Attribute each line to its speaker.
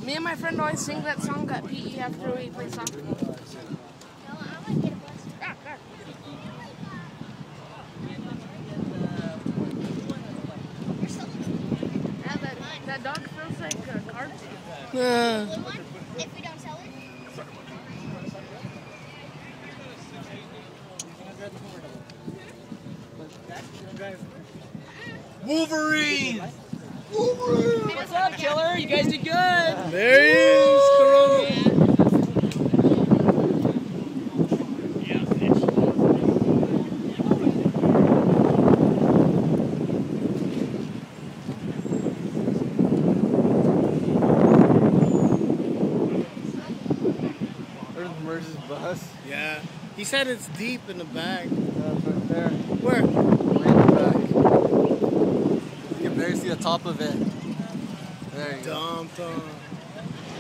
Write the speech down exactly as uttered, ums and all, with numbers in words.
Speaker 1: Me and my friend always sing that song at P E after we play soccer. Yeah, that, that dog feels like a card.
Speaker 2: Yeah.
Speaker 3: If we don't sell it.
Speaker 2: Wolverine!
Speaker 3: Wolverine!
Speaker 4: What's up, killer? You guys did good.
Speaker 2: There he is, Corona.
Speaker 5: There's Merce's bus.
Speaker 2: Yeah. He said it's deep in the back.
Speaker 5: That's right there.
Speaker 2: Where?
Speaker 5: Way in the back. You can barely see the top of it. There you go.
Speaker 2: Dum, dum.